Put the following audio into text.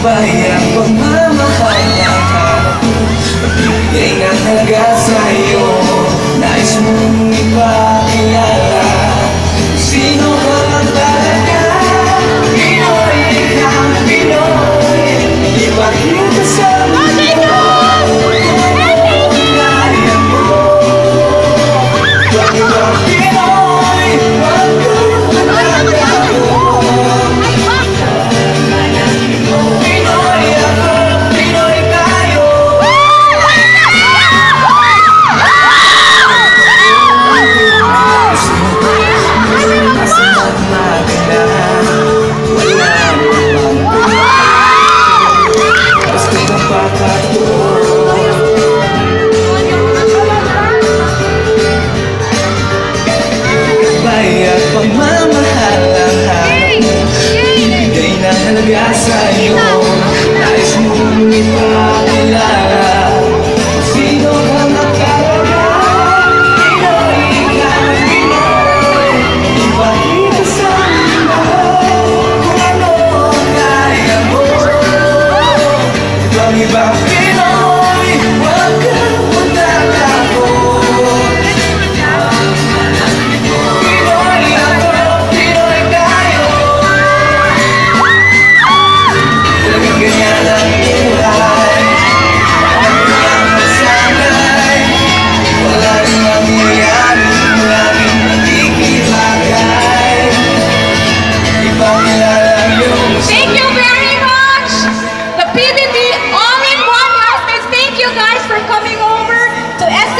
bayang pagmamahal na pagbibigay ng halaga sa'yo. Nais mong ipakilala sino ka man talaga. Pinoy, ikaw na Pinoy, ipakita sa mundo kung ano kaya mo. Bakit ang Pinoy, magkaroon talaga ako. Pinoy ako, Pinoy tayo. Asa't maganda, wala namang basta napakatulog. Bayat pagmamahal ang hanap mo, ibigay na halaga sa'yo.